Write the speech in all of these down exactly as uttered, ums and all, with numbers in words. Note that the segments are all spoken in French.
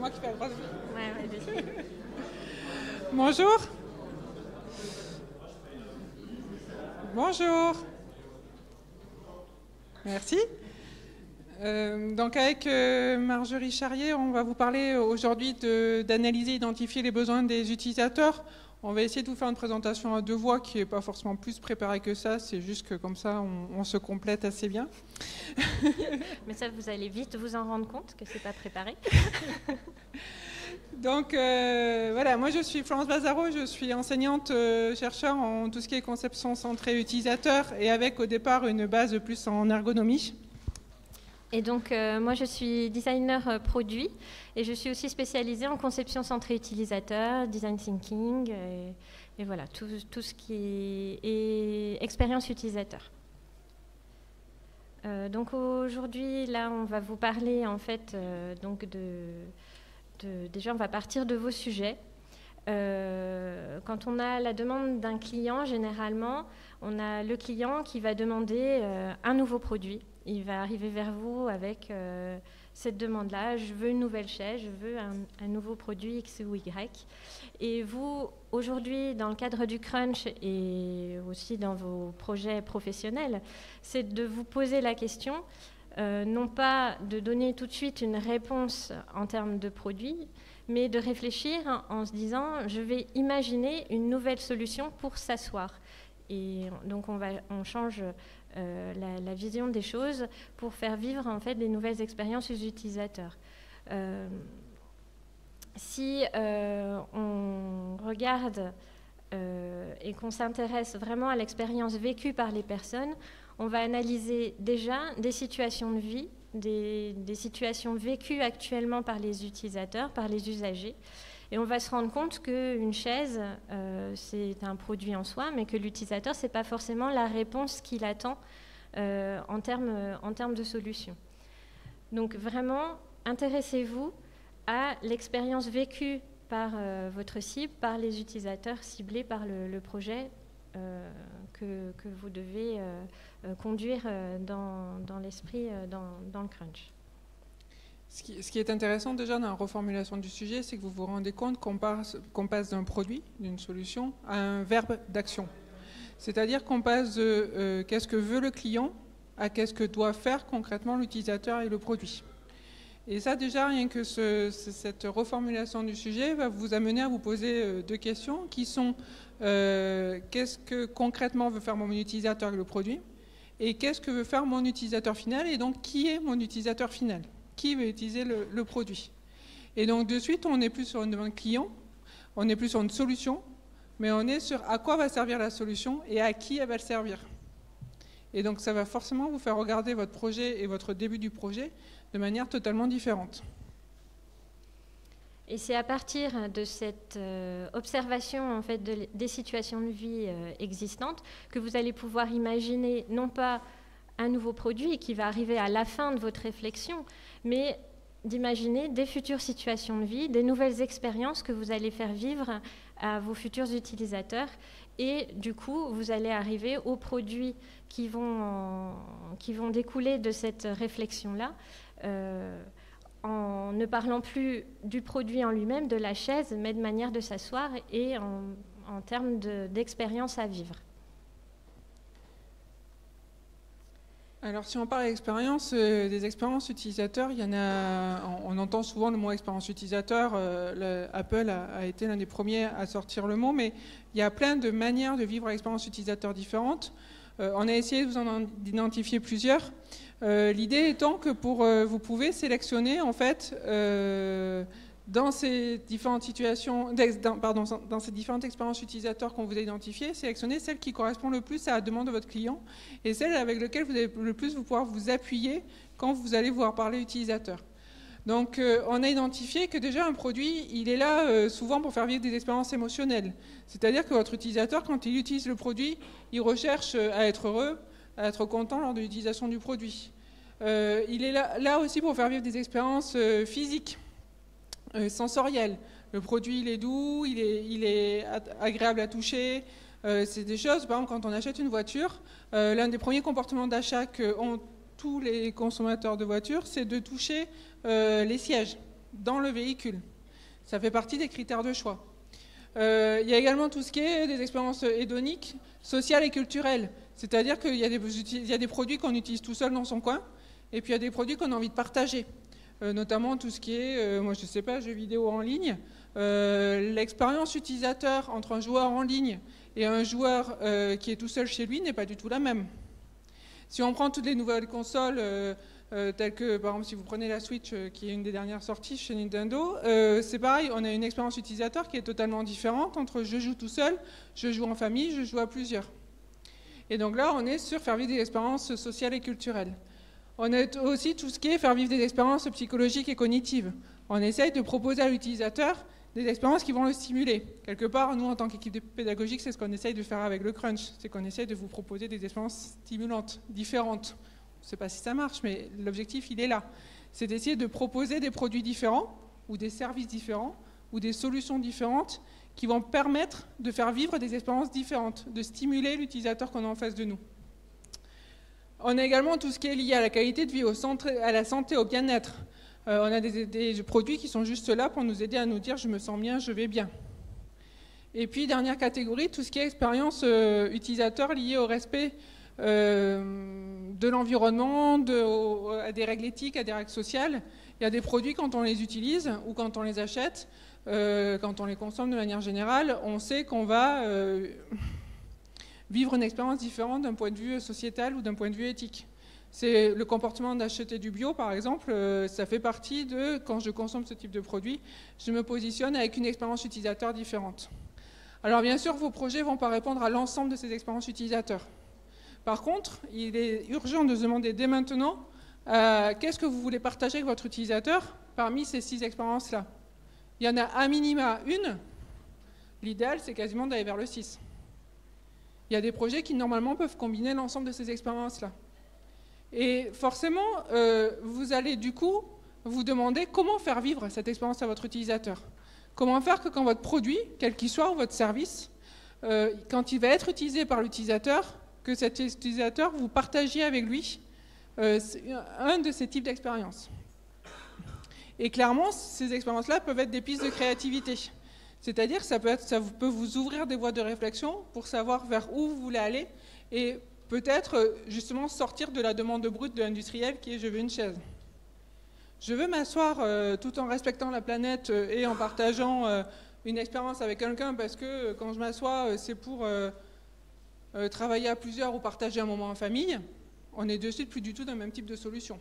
moi qui fais la grosse. Ouais, ouais, désolé. Bonjour. Bonjour. Merci. Euh, donc avec euh, Marjorie Charrier, on va vous parler aujourd'hui d'analyser et identifier les besoins des utilisateurs. On va essayer de vous faire une présentation à deux voix qui n'est pas forcément plus préparée que ça, c'est juste que comme ça on, on se complète assez bien. Mais ça, vous allez vite vous en rendre compte que ce n'est pas préparé. Donc euh, voilà, moi je suis Florence Bazaro, je suis enseignante euh, chercheur en tout ce qui est conception centrée utilisateur et avec au départ une base plus en ergonomie. Et donc euh, moi je suis designer euh, produit et je suis aussi spécialisée en conception centrée utilisateur, design thinking et, et voilà, tout, tout ce qui est expérience utilisateur. Euh, donc aujourd'hui là on va vous parler en fait euh, donc de... De, déjà, on va partir de vos sujets. Euh, quand on a la demande d'un client, généralement, on a le client qui va demander euh, un nouveau produit. Il va arriver vers vous avec euh, cette demande-là. Je veux une nouvelle chaise, je veux un, un nouveau produit X ou Y. Et vous, aujourd'hui, dans le cadre du crunch et aussi dans vos projets professionnels, c'est de vous poser la question. Euh, non pas de donner tout de suite une réponse en termes de produit, mais de réfléchir en se disant je vais imaginer une nouvelle solution pour s'asseoir. Et donc on, va, on change euh, la, la vision des choses pour faire vivre en fait des nouvelles expériences aux utilisateurs. Euh, si euh, on regarde euh, et qu'on s'intéresse vraiment à l'expérience vécue par les personnes, on va analyser déjà des situations de vie, des, des situations vécues actuellement par les utilisateurs, par les usagers. Et on va se rendre compte qu'une chaise, euh, c'est un produit en soi, mais que l'utilisateur, ce n'est pas forcément la réponse qu'il attend euh, en termes en termes de solution. Donc vraiment, intéressez-vous à l'expérience vécue par euh, votre cible, par les utilisateurs ciblés par le, le projet euh, que, que vous devez euh, euh, conduire euh, dans, dans l'esprit, euh, dans, dans le crunch. Ce qui, ce qui est intéressant déjà dans la reformulation du sujet, c'est que vous vous rendez compte qu'on passe, qu'on passe d'un produit, d'une solution, à un verbe d'action. C'est-à-dire qu'on passe de euh, qu'est-ce que veut le client à qu'est-ce que doit faire concrètement l'utilisateur et le produit. Et ça, déjà, rien que ce, cette reformulation du sujet va vous amener à vous poser deux questions qui sont euh, qu'est-ce que concrètement veut faire mon utilisateur avec le produit et qu'est-ce que veut faire mon utilisateur final et donc qui est mon utilisateur final, qui veut utiliser le, le produit. Et donc de suite, on n'est plus sur une demande client, on n'est plus sur une solution, mais on est sur à quoi va servir la solution et à qui elle va le servir. Et donc ça va forcément vous faire regarder votre projet et votre début du projet de manière totalement différente. Et c'est à partir de cette euh, observation en fait, de, des situations de vie euh, existantes que vous allez pouvoir imaginer non pas un nouveau produit qui va arriver à la fin de votre réflexion, mais d'imaginer des futures situations de vie, des nouvelles expériences que vous allez faire vivre à vos futurs utilisateurs. Et du coup, vous allez arriver aux produits qui vont, en, qui vont découler de cette réflexion-là, euh, en ne parlant plus du produit en lui-même, de la chaise, mais de manière de s'asseoir et en, en termes d'expérience à vivre. Alors si on parle d'expérience, euh, des expériences utilisateurs, il y en a, on, on entend souvent le mot expérience utilisateur, euh, le, Apple a, a été l'un des premiers à sortir le mot, mais il y a plein de manières de vivre l'expérience utilisateur différentes. Euh, on a essayé de vous en identifier plusieurs. Euh, L'idée étant que pour, euh, vous pouvez sélectionner en fait euh, dans ces différentes situations, dans, pardon, dans ces différentes expériences utilisateurs qu'on vous a identifiées, sélectionnez celle qui correspond le plus à la demande de votre client et celle avec laquelle vous allez le plus vous pouvoir vous appuyer quand vous allez pouvoir parler utilisateur. Donc euh, on a identifié que déjà un produit, il est là euh, souvent pour faire vivre des expériences émotionnelles. C'est-à-dire que votre utilisateur, quand il utilise le produit, il recherche à être heureux, à être content lors de l'utilisation du produit. Euh, il est là, là aussi pour faire vivre des expériences euh, physiques. Euh, sensoriel. Le produit, il est doux, il est, il est agréable à toucher. Euh, c'est des choses, par exemple, quand on achète une voiture, euh, l'un des premiers comportements d'achat qu'ont tous les consommateurs de voitures, c'est de toucher euh, les sièges. dans le véhicule. Ça fait partie des critères de choix. Euh, il y a également tout ce qui est des expériences hédoniques, sociales et culturelles. C'est-à-dire qu'il y a des, il y a des produits qu'on utilise tout seul dans son coin, et puis il y a des produits qu'on a envie de partager. Euh, notamment tout ce qui est, euh, moi je ne sais pas, jeux vidéo en ligne. Euh, l'expérience utilisateur entre un joueur en ligne et un joueur euh, qui est tout seul chez lui n'est pas du tout la même. Si on prend toutes les nouvelles consoles, euh, euh, telles que par exemple si vous prenez la Switch, euh, qui est une des dernières sorties chez Nintendo, euh, c'est pareil, on a une expérience utilisateur qui est totalement différente entre je joue tout seul, je joue en famille, je joue à plusieurs. Et donc là, on est sur faire vivre des expériences sociales et culturelles. On a aussi tout ce qui est faire vivre des expériences psychologiques et cognitives. On essaye de proposer à l'utilisateur des expériences qui vont le stimuler. Quelque part, nous, en tant qu'équipe pédagogique, c'est ce qu'on essaye de faire avec le Crunch. C'est qu'on essaye de vous proposer des expériences stimulantes, différentes. Je ne sais pas si ça marche, mais l'objectif, il est là. C'est d'essayer de proposer des produits différents, ou des services différents, ou des solutions différentes, qui vont permettre de faire vivre des expériences différentes, de stimuler l'utilisateur qu'on a en face de nous. On a également tout ce qui est lié à la qualité de vie, au centre, à la santé, au bien-être. Euh, on a des, des produits qui sont juste là pour nous aider à nous dire « je me sens bien, je vais bien ». Et puis, dernière catégorie, tout ce qui est expérience euh, utilisateur liée au respect euh, de l'environnement, de, à des règles éthiques, à des règles sociales. Il y a des produits, quand on les utilise ou quand on les achète, euh, quand on les consomme de manière générale, on sait qu'on va euh, vivre une expérience différente d'un point de vue sociétal ou d'un point de vue éthique. C'est le comportement d'acheter du bio, par exemple, euh, ça fait partie de, quand je consomme ce type de produit, je me positionne avec une expérience utilisateur différente. Alors bien sûr, vos projets ne vont pas répondre à l'ensemble de ces expériences utilisateurs. Par contre, il est urgent de se demander dès maintenant euh, qu'est-ce que vous voulez partager avec votre utilisateur parmi ces six expériences-là. Il y en a à minima une. L'idéal, c'est quasiment d'aller vers le six. Il y a des projets qui, normalement, peuvent combiner l'ensemble de ces expériences-là. Et forcément, euh, vous allez du coup vous demander comment faire vivre cette expérience à votre utilisateur. Comment faire que quand votre produit, quel qu'il soit, ou votre service, euh, quand il va être utilisé par l'utilisateur, que cet utilisateur, vous partagiez avec lui euh, un de ces types d'expériences. Et clairement, ces expériences-là peuvent être des pistes de créativité. C'est-à-dire que ça peut, être, ça peut vous ouvrir des voies de réflexion pour savoir vers où vous voulez aller et peut-être justement sortir de la demande brute de l'industriel qui est « je veux une chaise ». Je veux m'asseoir euh, tout en respectant la planète euh, et en partageant euh, une expérience avec quelqu'un parce que euh, quand je m'assois, euh, c'est pour euh, euh, travailler à plusieurs ou partager un moment en famille. On est de suite plus du tout dans le même type de solution.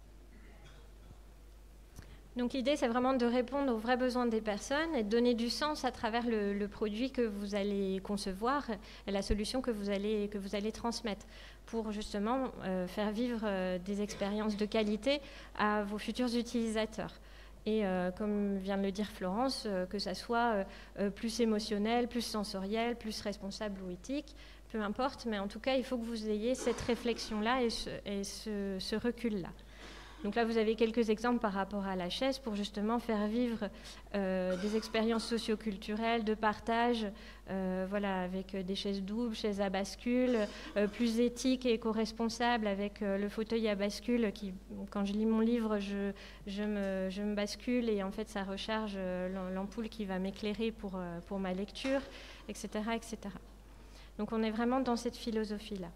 Donc l'idée, c'est vraiment de répondre aux vrais besoins des personnes et de donner du sens à travers le, le produit que vous allez concevoir et la solution que vous allez, que vous allez transmettre pour justement euh, faire vivre euh, des expériences de qualité à vos futurs utilisateurs. Et euh, comme vient de le dire Florence, euh, que ça soit euh, plus émotionnel, plus sensoriel, plus responsable ou éthique, peu importe, mais en tout cas, il faut que vous ayez cette réflexion-là et ce, et ce, ce recul-là. Donc là, vous avez quelques exemples par rapport à la chaise pour justement faire vivre euh, des expériences socioculturelles de partage, euh, voilà, avec des chaises doubles, chaises à bascule, euh, plus éthiques et éco-responsables avec euh, le fauteuil à bascule qui, quand je lis mon livre, je, je, me, je me bascule et en fait, ça recharge euh, l'ampoule qui va m'éclairer pour, euh, pour ma lecture, et cetera, et cetera. Donc on est vraiment dans cette philosophie-là.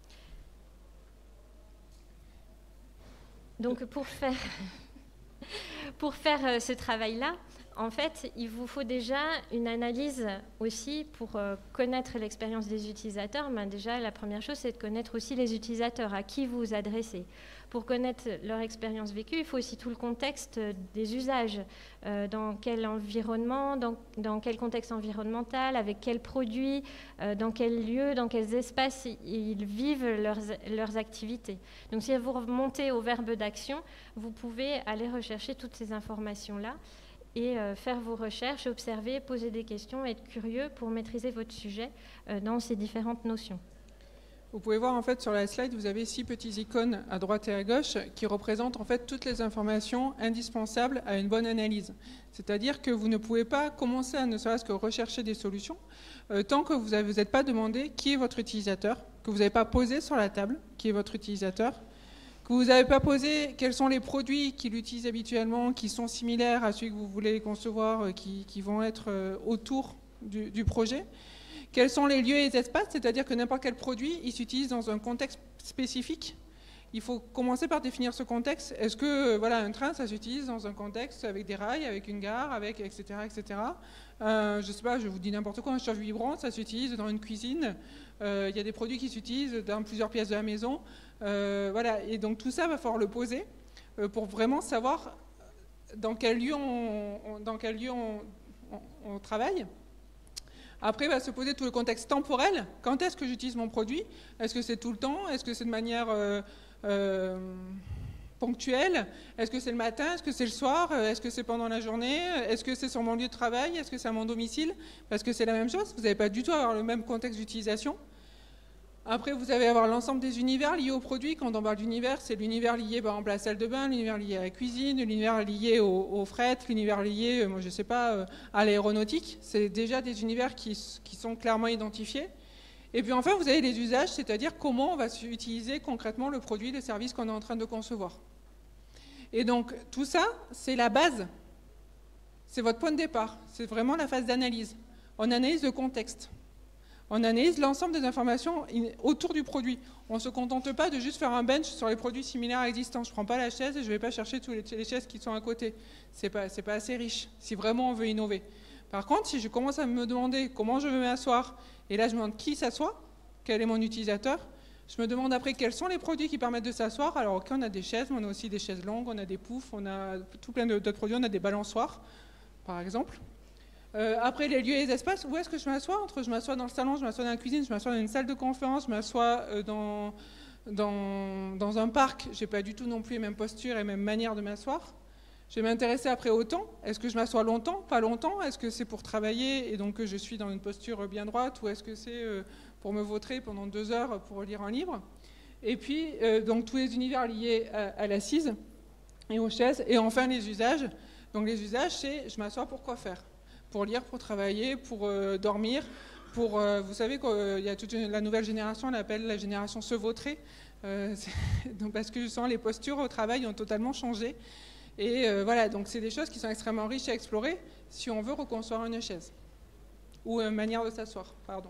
Donc pour faire, pour faire euh, ce travail-là, en fait, il vous faut déjà une analyse aussi pour euh, connaître l'expérience des utilisateurs. Ben déjà, la première chose, c'est de connaître aussi les utilisateurs, à qui vous vous adressez. Pour connaître leur expérience vécue, il faut aussi tout le contexte des usages. Euh, dans quel environnement, dans, dans quel contexte environnemental, avec quels produits, euh, dans quels lieux, dans quels espaces ils vivent leurs, leurs activités. Donc si vous remontez au verbe d'action, vous pouvez aller rechercher toutes ces informations-là et euh, faire vos recherches, observer, poser des questions, être curieux pour maîtriser votre sujet euh, dans ces différentes notions. Vous pouvez voir en fait sur la slide, vous avez six petits icônes à droite et à gauche qui représentent en fait toutes les informations indispensables à une bonne analyse. C'est-à-dire que vous ne pouvez pas commencer à ne serait-ce que rechercher des solutions euh, tant que vous ne vous êtes pas demandé qui est votre utilisateur, que vous n'avez pas posé sur la table qui est votre utilisateur, que vous n'avez pas posé quels sont les produits qu'il utilise habituellement, qui sont similaires à ceux que vous voulez concevoir, qui, qui vont être autour du, du projet. Quels sont les lieux et les espaces, c'est-à-dire que n'importe quel produit, il s'utilise dans un contexte spécifique. Il faut commencer par définir ce contexte. Est-ce que voilà, un train, ça s'utilise dans un contexte avec des rails, avec une gare, avec et cetera, et cetera. Euh, je ne sais pas, je vous dis n'importe quoi, un chauffe vibrant, ça s'utilise dans une cuisine. Euh, il y a des produits qui s'utilisent dans plusieurs pièces de la maison. Euh, voilà, et donc tout ça, il va falloir le poser euh, pour vraiment savoir dans quel lieu on, on, dans quel lieu on, on, on travaille. Après, il va se poser tout le contexte temporel. Quand est-ce que j'utilise mon produit? Est-ce que c'est tout le temps? Est-ce que c'est de manière euh, euh, ponctuelle? Est-ce que c'est le matin? Est-ce que c'est le soir? Est-ce que c'est pendant la journée? Est-ce que c'est sur mon lieu de travail? Est-ce que c'est à mon domicile? Parce que c'est la même chose. Vous n'allez pas du tout avoir le même contexte d'utilisation. Après, vous allez avoir l'ensemble des univers liés au produit. Quand on parle d'univers, c'est l'univers lié par exemple à la salle de bain, l'univers lié à la cuisine, l'univers lié au, au fret, l'univers lié, moi je ne sais pas, à l'aéronautique. C'est déjà des univers qui, qui sont clairement identifiés. Et puis enfin, vous avez les usages, c'est-à-dire comment on va utiliser concrètement le produit, le service qu'on est en train de concevoir. Et donc, tout ça, c'est la base. C'est votre point de départ. C'est vraiment la phase d'analyse. On analyse le contexte. On analyse l'ensemble des informations autour du produit. On ne se contente pas de juste faire un bench sur les produits similaires existants. Je ne prends pas la chaise et je ne vais pas chercher toutes les chaises qui sont à côté. Ce n'est pas, c'est pas assez riche, si vraiment on veut innover. Par contre, si je commence à me demander comment je veux m'asseoir, et là je me demande qui s'assoit, quel est mon utilisateur, je me demande après quels sont les produits qui permettent de s'asseoir. Alors ok, on a des chaises, mais on a aussi des chaises longues, on a des poufs, on a tout plein d'autres produits, on a des balançoires, par exemple. Euh, après, les lieux et les espaces, où est-ce que je m'assois? Entre je m'assois dans le salon, je m'assois dans la cuisine, je m'assois dans une salle de conférence, je m'assois euh, dans, dans, dans un parc. Je n'ai pas du tout non plus les mêmes postures et les mêmes manières de m'asseoir. Je vais m'intéresser après au temps. Est-ce que je m'assois longtemps? Pas longtemps? Est-ce que c'est pour travailler et donc je suis dans une posture bien droite? Ou est-ce que c'est euh, pour me vautrer pendant deux heures pour lire un livre? Et puis, euh, donc tous les univers liés à, à l'assise et aux chaises. Et enfin, les usages. Donc les usages, c'est je m'assois pour quoi faire? Pour lire, pour travailler, pour euh, dormir, pour, euh, vous savez qu'il euh, y a toute une, la nouvelle génération, on l'appelle la génération se vautrer, euh, donc parce que justement les postures au travail ont totalement changé. Et euh, voilà, donc c'est des choses qui sont extrêmement riches à explorer si on veut reconstruire une chaise, ou une manière de s'asseoir, pardon.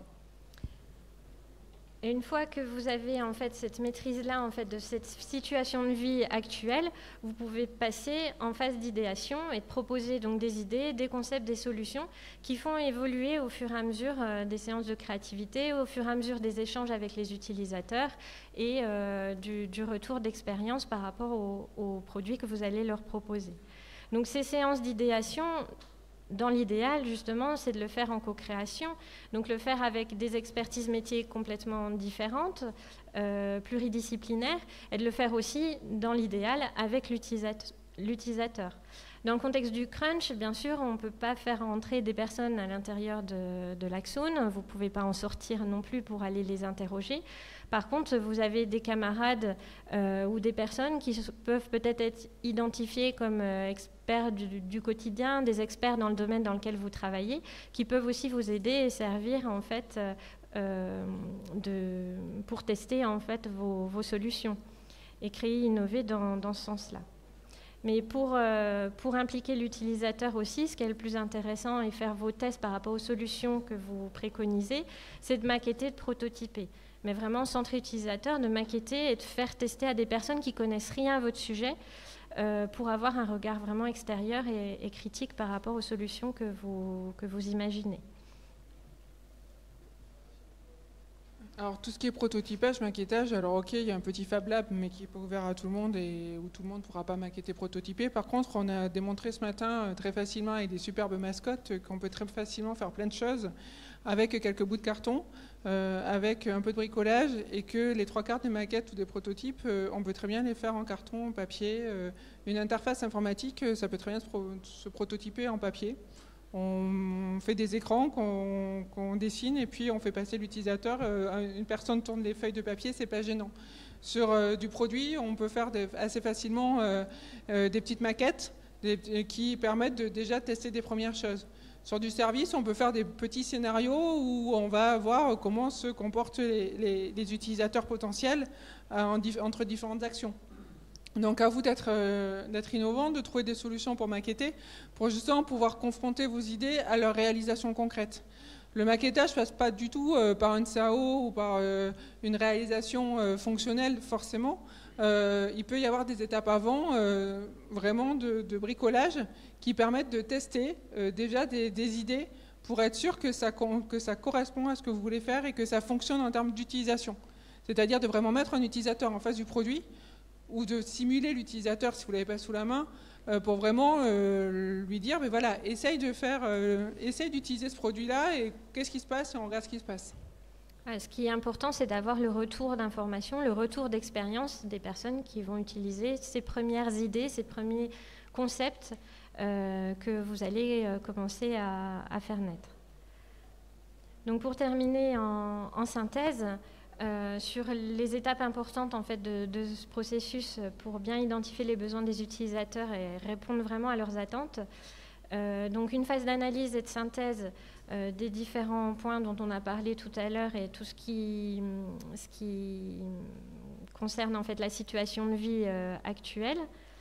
Et une fois que vous avez en fait cette maîtrise-là en fait de cette situation de vie actuelle, vous pouvez passer en phase d'idéation et de proposer donc des idées, des concepts, des solutions qui font évoluer au fur et à mesure euh, des séances de créativité, au fur et à mesure des échanges avec les utilisateurs et euh, du, du retour d'expérience par rapport aux, aux produits que vous allez leur proposer. Donc ces séances d'idéation, dans l'idéal, justement, c'est de le faire en co-création, donc le faire avec des expertises métiers complètement différentes, euh, pluridisciplinaires, et de le faire aussi, dans l'idéal, avec l'utilisateur. Dans le contexte du crunch, bien sûr, on ne peut pas faire entrer des personnes à l'intérieur de, de l'Axone, vous ne pouvez pas en sortir non plus pour aller les interroger. Par contre, vous avez des camarades euh, ou des personnes qui peuvent peut-être être identifiées comme euh, experts du, du quotidien, des experts dans le domaine dans lequel vous travaillez, qui peuvent aussi vous aider et servir en fait euh, de, pour tester en fait vos, vos solutions et créer, innover dans, dans ce sens-là. Mais pour, euh, pour impliquer l'utilisateur aussi, ce qui est le plus intéressant et faire vos tests par rapport aux solutions que vous préconisez, c'est de maqueter, de prototyper. Mais vraiment, centre utilisateur, de maqueter et de faire tester à des personnes qui connaissent rien à votre sujet euh, pour avoir un regard vraiment extérieur et, et critique par rapport aux solutions que vous, que vous imaginez. Alors tout ce qui est prototypage, maquettage, alors ok, il y a un petit Fab Lab, mais qui n'est pas ouvert à tout le monde et où tout le monde ne pourra pas maqueter, prototyper. Par contre, on a démontré ce matin très facilement avec des superbes mascottes qu'on peut très facilement faire plein de choses avec quelques bouts de carton, euh, avec un peu de bricolage, et que les trois quarts des maquettes ou des prototypes, euh, on peut très bien les faire en carton, en papier. Euh, une interface informatique, ça peut très bien se, pro se prototyper en papier. On fait des écrans qu'on qu'on dessine et puis on fait passer l'utilisateur. Une personne tourne les feuilles de papier, c'est pas gênant. Sur euh, du produit, on peut faire des, assez facilement euh, euh, des petites maquettes des, qui permettent de déjà tester des premières choses. Sur du service, on peut faire des petits scénarios où on va voir comment se comportent les, les, les utilisateurs potentiels euh, en, entre différentes actions. Donc à vous d'être euh, d'être innovant, de trouver des solutions pour maqueter, pour justement pouvoir confronter vos idées à leur réalisation concrète. Le maquettage ne passe pas du tout euh, par un C A O ou par euh, une réalisation euh, fonctionnelle forcément. Euh, il peut y avoir des étapes avant, euh, vraiment de, de bricolage, qui permettent de tester euh, déjà des, des idées pour être sûr que ça, que ça correspond à ce que vous voulez faire et que ça fonctionne en termes d'utilisation. C'est-à-dire de vraiment mettre un utilisateur en face du produit ou de simuler l'utilisateur si vous ne l'avez pas sous la main euh, pour vraiment euh, lui dire, mais voilà, essaye de faire, euh, essaye d'utiliser ce produit-là et qu'est-ce qui se passe et on regarde ce qui se passe. Ce qui est important, c'est d'avoir le retour d'information, le retour d'expérience des personnes qui vont utiliser ces premières idées, ces premiers concepts euh, que vous allez euh, commencer à, à faire naître. Donc pour terminer en, en synthèse, euh, sur les étapes importantes en fait, de, de ce processus pour bien identifier les besoins des utilisateurs et répondre vraiment à leurs attentes, euh, donc une phase d'analyse et de synthèse Euh, des différents points dont on a parlé tout à l'heure et tout ce qui, ce qui concerne en fait la situation de vie euh, actuelle.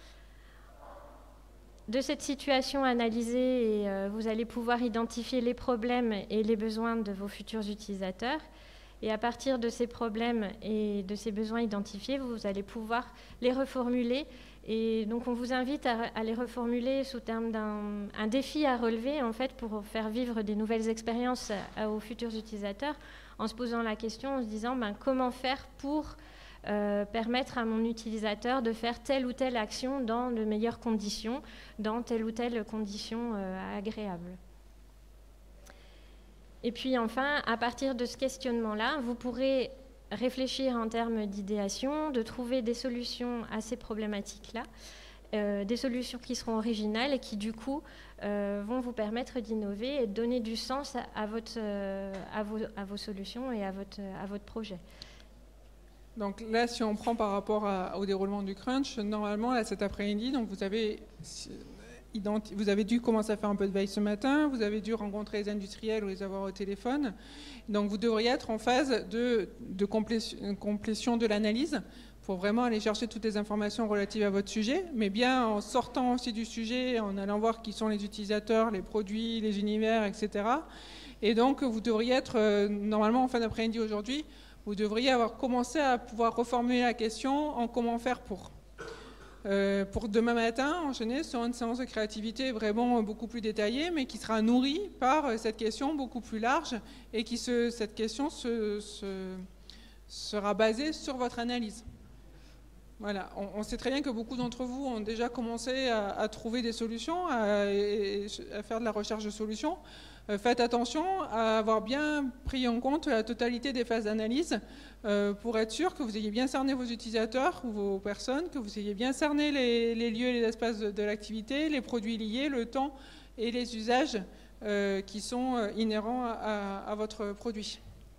De cette situation analysée, et, euh, vous allez pouvoir identifier les problèmes et les besoins de vos futurs utilisateurs. Et à partir de ces problèmes et de ces besoins identifiés, vous allez pouvoir les reformuler. Et donc, on vous invite à, à les reformuler sous terme d'un un défi à relever, en fait, pour faire vivre des nouvelles expériences à, aux futurs utilisateurs, en se posant la question, en se disant ben, comment faire pour euh, permettre à mon utilisateur de faire telle ou telle action dans de meilleures conditions, dans telle ou telle condition euh, agréable. Et puis enfin, à partir de ce questionnement-là, vous pourrez réfléchir en termes d'idéation, de trouver des solutions à ces problématiques-là, euh, des solutions qui seront originales et qui, du coup, euh, vont vous permettre d'innover et de donner du sens à, à, votre, euh, à, vos, à vos solutions et à votre, à votre projet. Donc là, si on prend par rapport à, au déroulement du crunch, normalement, là, cet après-midi, donc vous avez... Vous avez dû commencer à faire un peu de veille ce matin, vous avez dû rencontrer les industriels ou les avoir au téléphone. Donc vous devriez être en phase de, de complétion, complétion de l'analyse pour vraiment aller chercher toutes les informations relatives à votre sujet, mais bien en sortant aussi du sujet, en allant voir qui sont les utilisateurs, les produits, les univers, et cetera. Et donc vous devriez être, euh, normalement en fin d'après-midi aujourd'hui, vous devriez avoir commencé à pouvoir reformuler la question en comment faire pour. Euh, pour demain matin, enchaîner sur une séance de créativité vraiment beaucoup plus détaillée, mais qui sera nourrie par cette question beaucoup plus large et qui se, cette question se, se, sera basée sur votre analyse. Voilà, on, on sait très bien que beaucoup d'entre vous ont déjà commencé à, à trouver des solutions, à, à faire de la recherche de solutions. Euh, faites attention à avoir bien pris en compte la totalité des phases d'analyse euh, pour être sûr que vous ayez bien cerné vos utilisateurs ou vos personnes, que vous ayez bien cerné les, les lieux et les espaces de, de l'activité, les produits liés, le temps et les usages euh, qui sont inhérents à, à, à votre produit.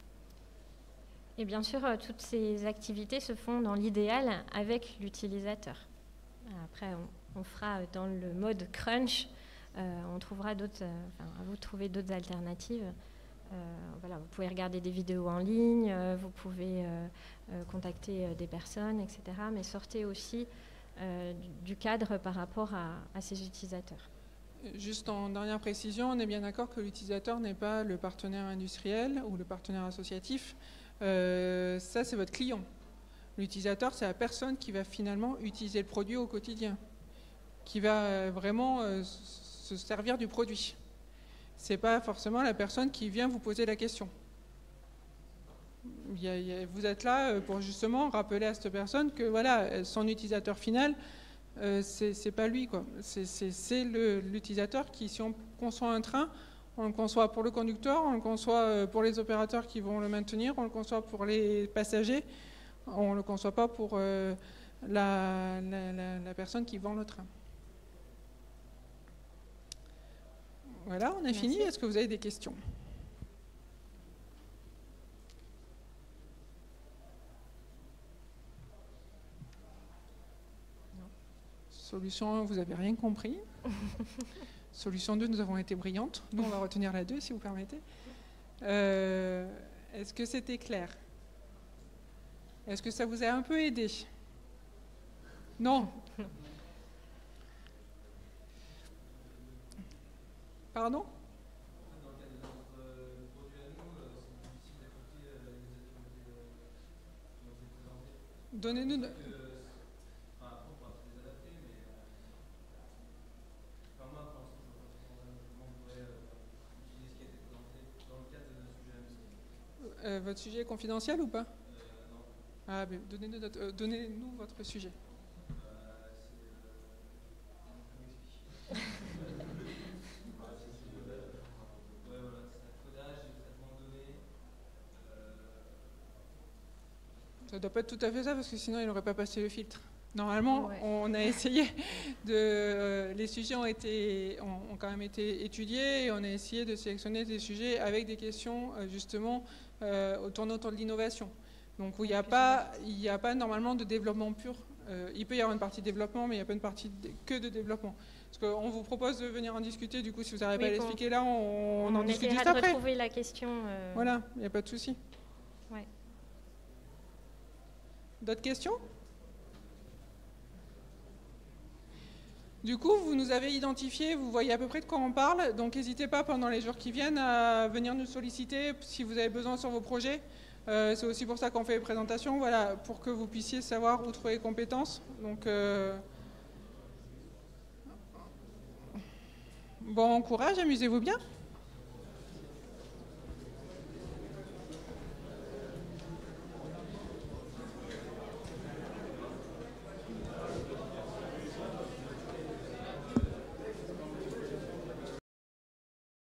Et bien sûr, toutes ces activités se font dans l'idéal avec l'utilisateur. Après, on, on fera dans le mode crunch. Euh, on trouvera d'autres, euh, enfin, à vous de trouver d'autres alternatives. Euh, voilà, vous pouvez regarder des vidéos en ligne, euh, vous pouvez euh, euh, contacter euh, des personnes, et cetera. Mais sortez aussi euh, du, du cadre par rapport à, à ces utilisateurs. Juste en dernière précision, on est bien d'accord que l'utilisateur n'est pas le partenaire industriel ou le partenaire associatif. Euh, ça, c'est votre client. L'utilisateur, c'est la personne qui va finalement utiliser le produit au quotidien, qui va vraiment euh, se servir du produit. Ce n'est pas forcément la personne qui vient vous poser la question. Il y a, il y a, vous êtes là pour justement rappeler à cette personne que voilà, son utilisateur final, euh, c'est pas lui, quoi. C'est l'utilisateur qui, si on conçoit un train, on le conçoit pour le conducteur, on le conçoit pour les opérateurs qui vont le maintenir, on le conçoit pour les passagers, on ne le conçoit pas pour euh, la, la, la, la personne qui vend le train. Voilà, on a Merci. Fini. Est-ce que vous avez des questions ? Non. Solution un, vous n'avez rien compris. Solution deux, nous avons été brillantes. Nous, on va retenir la deux, si vous permettez. Euh, Est-ce que c'était clair ? Est-ce que ça vous a un peu aidé ? Non. Pardon? Donnez-nous... Euh, votre sujet est confidentiel ou pas? euh, Non. Ah, mais donnez-nous, notre, euh, donnez-nous votre sujet. Ça ne doit pas être tout à fait ça, parce que sinon il n'aurait pas passé le filtre. Normalement, ouais. On a essayé de... Euh, les sujets ont, été, ont, ont quand même été étudiés, et on a essayé de sélectionner des sujets avec des questions, euh, justement, euh, autour, autour de l'innovation. Donc, où il n'y a, a pas normalement de développement pur. Euh, il peut y avoir une partie développement, mais il n'y a pas une partie de, que de développement. Parce qu'on vous propose de venir en discuter, du coup, si vous n'arrivez oui, pas à l'expliquer là, on, on, on en discute juste après. On essaiera de retrouver la question. Euh... Voilà, il n'y a pas de souci. Ouais. D'autres questions? Du coup, vous nous avez identifié, vous voyez à peu près de quoi on parle, donc n'hésitez pas pendant les jours qui viennent à venir nous solliciter si vous avez besoin sur vos projets. Euh, c'est aussi pour ça qu'on fait les présentations, voilà, pour que vous puissiez savoir où trouver les compétences. Donc, euh... bon courage, amusez-vous bien.